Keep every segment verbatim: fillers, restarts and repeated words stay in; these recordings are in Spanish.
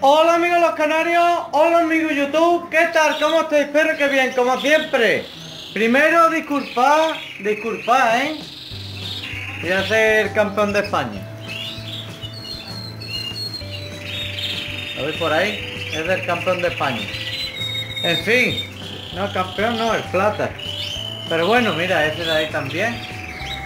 Hola amigos los canarios, hola amigos YouTube, ¿qué tal? ¿Cómo estáis? Espero que bien, como siempre. Primero disculpad, disculpad, ¿eh? Voy a ser campeón de España. ¿Lo veis por ahí? Es del campeón de España. En fin, no, el campeón no, el plata. Pero bueno, mira, ese de ahí también.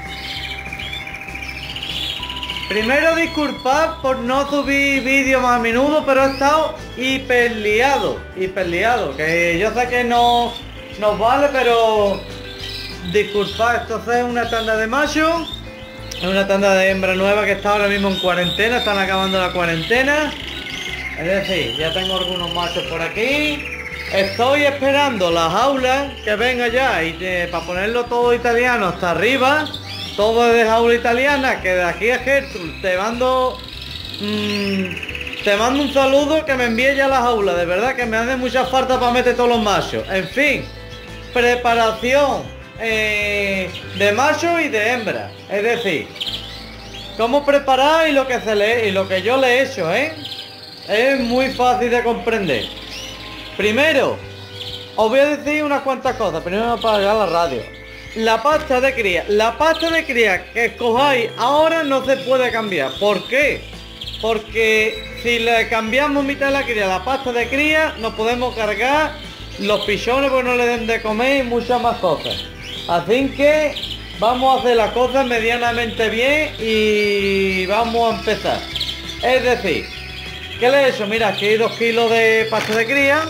Primero disculpad por no subir vídeos más a menudo, pero he estado hiper liado, hiper liado, que yo sé que no nos vale, pero disculpad. Esto es una tanda de macho, es una tanda de hembra nueva que está ahora mismo en cuarentena, están acabando la cuarentena. Es decir, ya tengo algunos machos por aquí. Estoy esperando las jaulas que venga ya y de, para ponerlo todo italiano hasta arriba. Todo de jaula italiana, que de aquí a Gertrude te mando mmm, te mando un saludo, que me envíe ya la jaula, de verdad que me hace mucha falta para meter todos los machos. En fin, preparación eh, de macho y de hembra, es decir, cómo preparar y lo que se lee y lo que yo le he hecho, ¿eh? Es muy fácil de comprender. Primero, os voy a decir unas cuantas cosas. Primero voy a apagar la radio. La pasta de cría, la pasta de cría que escojáis ahora no se puede cambiar. ¿Por qué? Porque si le cambiamos mitad de la cría, la pasta de cría, nos podemos cargar los pichones porque no le den de comer y muchas más cosas. Así que vamos a hacer las cosas medianamente bien y vamos a empezar. Es decir, ¿qué le he hecho? Mira, aquí hay dos kilos de pasta de cría.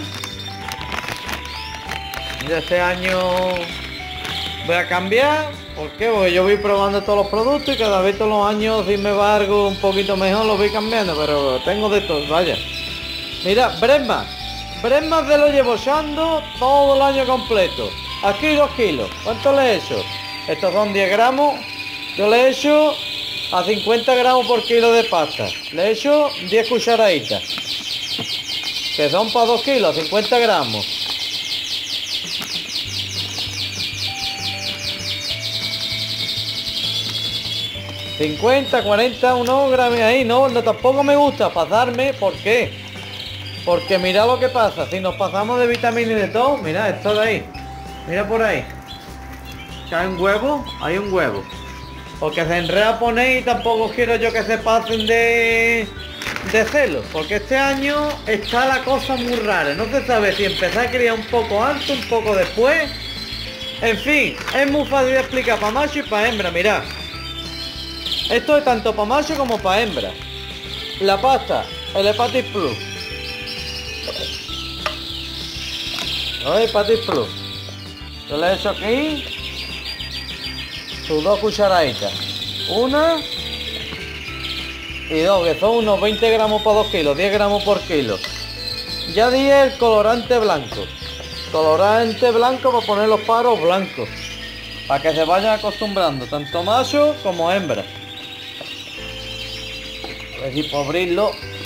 De este año voy a cambiar. ¿Por qué? Porque yo voy probando todos los productos y cada vez todos los años, si me va algo un poquito mejor, lo voy cambiando, pero tengo de todo, vaya. Mira, Bresma. Bresma se lo llevo echando todo el año completo. Aquí dos kilos. ¿Cuánto le he hecho? Estos son diez gramos. Yo le he hecho a cincuenta gramos por kilo de pasta. Le he hecho diez cucharaditas. Que son para dos kilos, cincuenta gramos. cincuenta, cuarenta, unos gramos ahí, no, no, tampoco me gusta pasarme. ¿Por qué? Porque mira lo que pasa, si nos pasamos de vitamina y de todo, mira esto de ahí, mira por ahí, que hay un huevo, hay un huevo, porque se enreda poner y tampoco quiero yo que se pasen de, de celos, porque este año está la cosa muy rara, no se sabe si empezar a criar un poco antes, un poco después, en fin, es muy fácil de explicar para macho y para hembra. Mirad. Esto es tanto para macho como para hembra. La pasta, el Hepatic Plus. El Hepatic Plus. Yo le he hecho aquí sus dos cucharaditas. Una y dos, que son unos veinte gramos por dos kilos, diez gramos por kilo. Ya di el colorante blanco. Colorante blanco para poner los paros blancos. Para que se vayan acostumbrando, tanto macho como hembra. A ver si puedo abrirlo.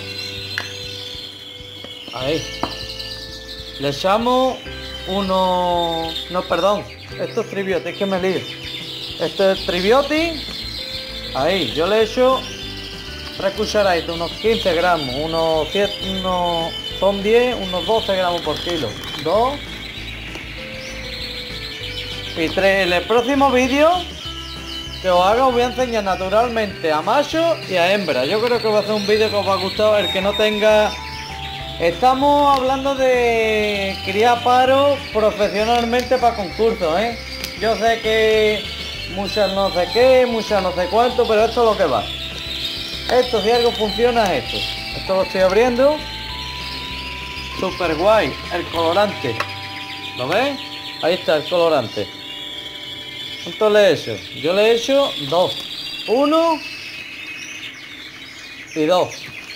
Ahí. Le echamos uno... No, perdón. Esto es tribioti, es que me lío. Esto es tribioti. Ahí, yo le echo tres cucharaditas, unos quince gramos, unos siete, unos... Son diez, unos doce gramos por kilo. Dos. Y tres. En el próximo vídeo que os haga os voy a enseñar naturalmente a macho y a hembra. Yo creo que va a ser un vídeo que os va a gustar. El que no tenga... Estamos hablando de criar paros profesionalmente para concursos, ¿eh? Yo sé que muchas no sé qué, muchas no sé cuánto, pero esto es lo que va. Esto, si algo funciona, es esto. Esto lo estoy abriendo. Super guay, el colorante. ¿Lo ves? Ahí está el colorante. ¿Cuánto le he hecho? Yo le he hecho dos. Uno y dos.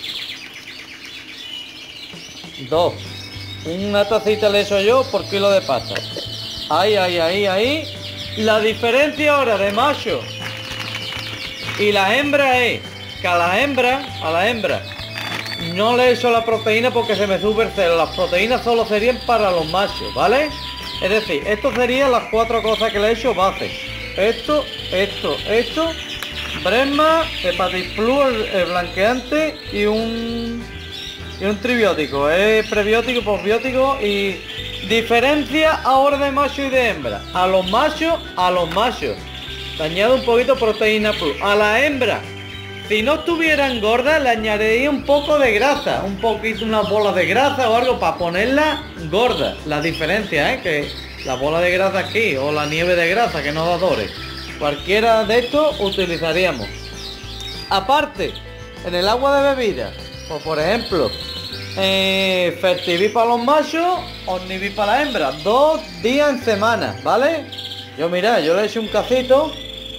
Dos. Una tacita le he hecho yo por kilo de pasta. Ahí, ahí, ahí, ahí. La diferencia ahora de macho y la hembra es que a la hembra, a la hembra, no le he hecho la proteína porque se me sube el celo. Las proteínas solo serían para los machos, ¿vale? Es decir, esto serían las cuatro cosas que le he hecho base. Esto, esto, esto, Bresma, Hepatic Plus, el, el blanqueante y un y un tribiótico, es prebiótico, posbiótico y diferencia ahora de macho y de hembra. A los machos, a los machos. Le añado un poquito proteína plus. A la hembra, si no estuvieran gordas, le añadiría un poco de grasa, un poquito, una bola de grasa o algo para ponerla gorda. La diferencia, ¿eh? Que la bola de grasa aquí o la nieve de grasa que nos da Dore. Cualquiera de estos utilizaríamos. Aparte, en el agua de bebida, pues por ejemplo, eh, Fertivit para los machos, Omnivit para la hembra, dos días en semana, ¿vale? Yo mirad, yo le he hecho un cacito,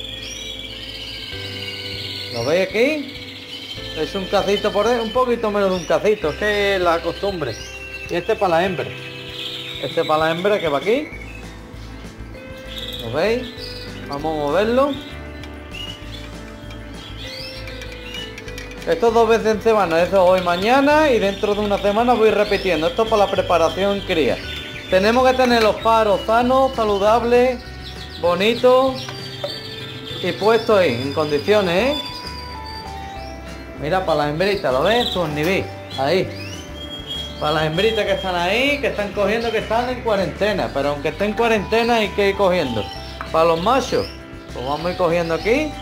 ¿lo veis aquí? Le he hecho un cacito por ahí, un poquito menos de un cacito, es que es la costumbre. Y este para la hembra, este para la hembra que va aquí, ¿lo veis? Vamos a moverlo. Esto dos veces en semana, eso hoy, mañana y dentro de una semana voy repitiendo. Esto para la preparación cría. Tenemos que tener los paros sanos, saludables, bonitos y puestos ahí, en condiciones, ¿eh? Mira, para las hembritas, ¿lo ves? Su Omnivit, ahí. Para las hembritas que están ahí, que están cogiendo, que están en cuarentena. Pero aunque estén en cuarentena hay que ir cogiendo. Para los machos, pues vamos a ir cogiendo aquí.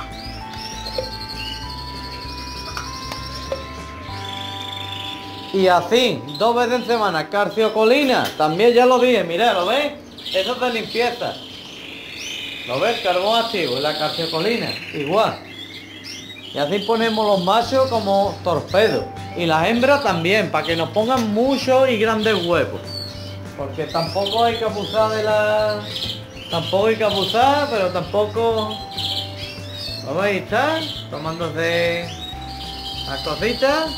Y así, dos veces en semana, calciocolina, también ya lo dije, mirad, ¿lo ves? Eso es de limpieza. ¿Lo ves? Carbón activo, la calciocolina, igual. Y así ponemos los machos como torpedos. Y las hembras también, para que nos pongan muchos y grandes huevos. Porque tampoco hay que abusar de la... Tampoco hay que abusar, pero tampoco... ¿Lo veis? Está tomándose las cositas.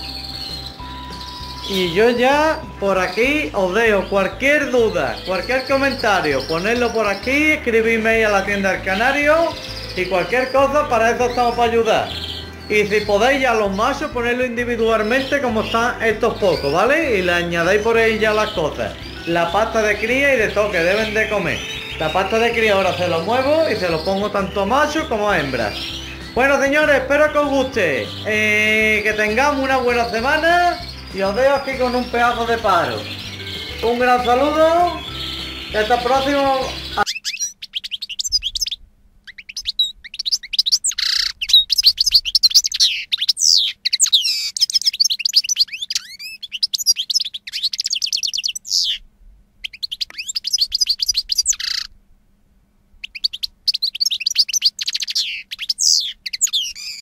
Y yo ya por aquí os dejo cualquier duda, cualquier comentario, ponerlo por aquí, escribirme ahí a la tienda del Canario y cualquier cosa, para eso estamos para ayudar. Y si podéis ya los machos ponerlo individualmente como están estos pocos, ¿vale? Y le añadáis por ahí ya las cosas. La pasta de cría y de todo que deben de comer. La pasta de cría ahora se lo muevo y se lo pongo tanto a machos como a hembras. Bueno señores, espero que os guste, eh, que tengamos una buena semana. Y os dejo aquí con un pedazo de paro. Un gran saludo y hasta el próximo